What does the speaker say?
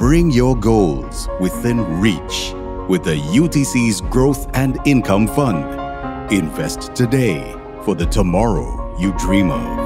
Bring your goals within reach with the UTC's Growth and Income Fund. Invest today for the tomorrow you dream of.